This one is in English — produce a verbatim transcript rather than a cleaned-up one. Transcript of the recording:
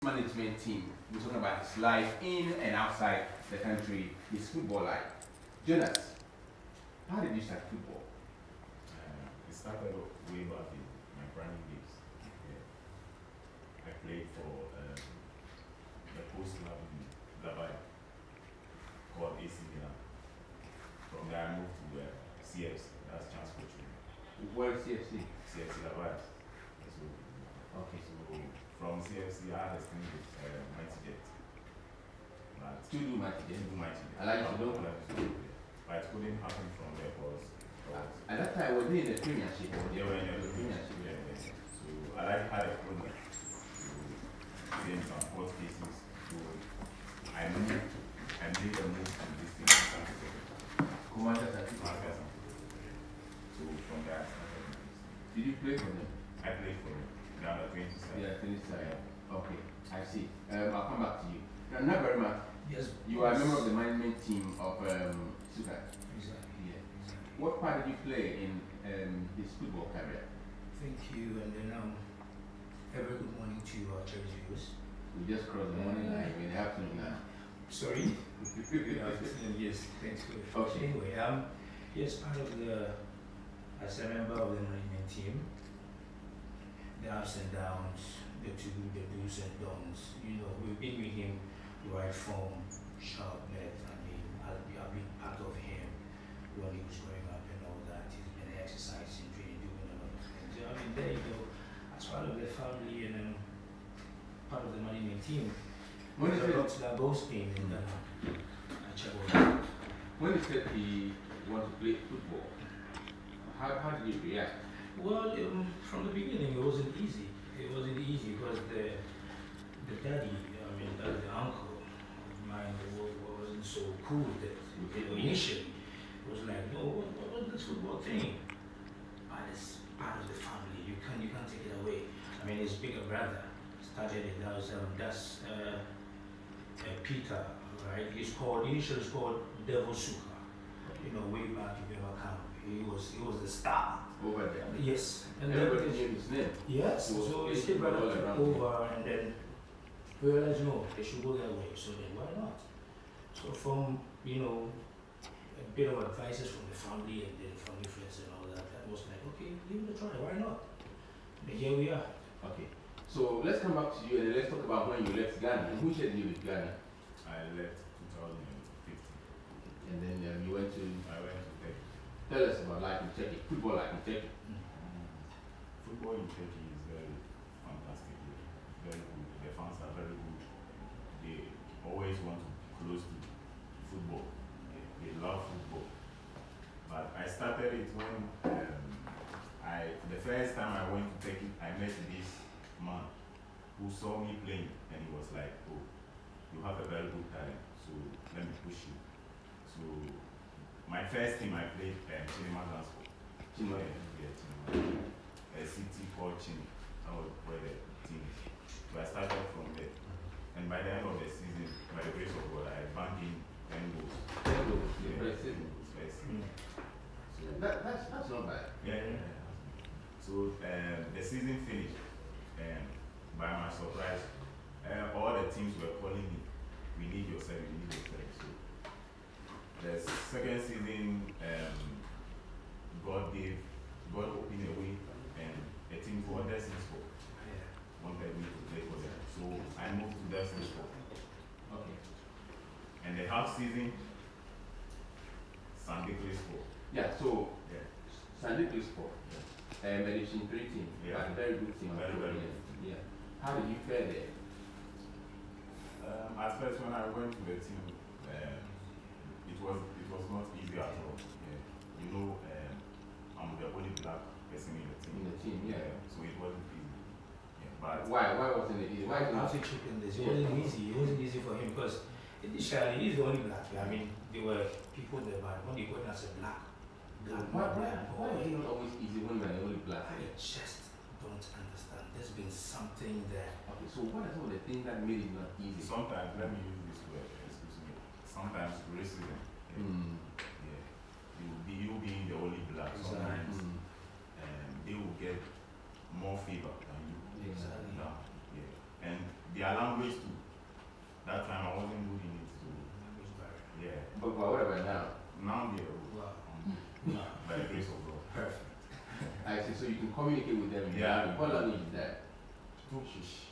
management team. We're talking about his life in and outside the country, his football life. Jonas, how did you start football? Uh, it started way back in my primary days. Yeah. I played for um, the post club in Dubai called A C Milan. From there I moved to uh, C F C, that's Transport Training. Where is C F C? C F C Dubai. So, Okay. so from C F C I had a stint with uh, Mighty Jet. But To do Mighty Jet? To do Mighty Jet. I like to know. But it couldn't happen from there because at that time, was he in the Premiership? They were in the Premiership. Yeah, yeah. So I like had a program to gain some court cases. So I moved, I made a move to this thing. Commander Santos. So from there I started. Did you play for them? I played for them. They are the twenty side. Yeah, twenty side. Okay, I see. Um, I'll come back to you. Now, not very much. Yes. You are a member of the management team of um, Sugar. Exactly. Yeah. Exactly. What part did you play in um, his football career? Thank you, and then um, a very good morning to our church viewers. We just crossed the morning line in the afternoon now. Sorry. Yes, thanks for it. Okay. Anyway, um, yes, part of the, as a member of the management team, the ups and downs, the two, the do's and don'ts. You know, we've been with him right from sharpness. I mean, I've been, I've been part of him when he was growing up and all that. He's been exercising, training, doing a lot of things. I mean, there you go. As part of the family and um, part of the management team, When is there's a it? lot that goes in in the I check all that. When he said he wanted to play football, how, how did you react? Well, um, from the beginning, it wasn't easy. It wasn't easy because the the daddy, I mean, uh, the uncle of mine, wa- wa- wasn't so cool with it. You know, initially, it was like, no, what, what was this football thing? But it's part of the family. You can't, you can't take it away. I mean, his bigger brother started it. That was um, that's uh, uh, Peter, right? He's called initially it's called Devil Suka. You know, way back if you ever come, he was he was the star. Over there. Yes, and Everybody then knew his name. yes, He was so his playing kid brother all took around. over, and then we realized no, they should go that way. So then why not? So from you know a bit of advices from the family and then family friends and all that, I was like, okay, give it a try. Why not? And here we are. Okay. So let's come back to you and then let's talk about when you left Ghana. Who said you with Ghana? I left twenty fifteen. And then um, you went to I went to Turkey. tell us about life in Turkey, football life in Turkey. Football in Turkey is very fantastic. Very good. The fans are very good. They always want to be close to football. They, they love football. But I started it when um, I the first time I went to Turkey, I met this man who saw me playing and he was like, oh, you have a very good talent, so let me push you. So my first team I played um, Chinema Transport. Chinema. Yeah, Chinema. A city called Chini. That was where the team is. So I started from there. And by the end of the season, by the grace of God, I banked in ten goals. Ten goals, the Yeah, first season. first season. So That, that's, that's not bad. yeah, yeah, yeah. So um, the season finished, and by my surprise, uh, all the teams were calling me, we need your service, we need your service. So the second season, um, God gave, God opened a way, and a team called Destiny Sport wanted me to play for them. So I moved to Destiny Sport. Okay. And the half season, Sunday Play Sport. Yeah, so Yeah. Sunday Play Sport. Um, Edition three team. Yeah. But a very good team. Very, very good. Yeah. How did you fare there? Um, at first, when I went to the team, um, it was it was not easy at all. Yeah. You know, um, I'm the only black person in the team. In the team, yeah. So it wasn't easy. Yeah, but Why? Why wasn't it easy? Why I'll didn't say chicken this. It wasn't easy. It wasn't easy for him because initially he's the only black. I mean, there were people there, but when they got as a black, black, Why, black, why, black why boy, is it not always easy when you're the only black? I just don't understand. There's been something there. Okay, so what are some of the things that made it not easy? sometimes, let me use this word, excuse me. Sometimes racism. Yeah. Mm. Yeah. You be you being the only black. Exactly. Sometimes Mm. um, they will get more favor than you. Exactly. Yeah. Yeah. And their language too. That time I wasn't good in it too. Language barrier. Yeah. But, but what about now? Now they're good. Wow. Um, No. by the grace of God. Perfect. I see. So you can communicate with them. in Yeah. language. What language is that? Turkish.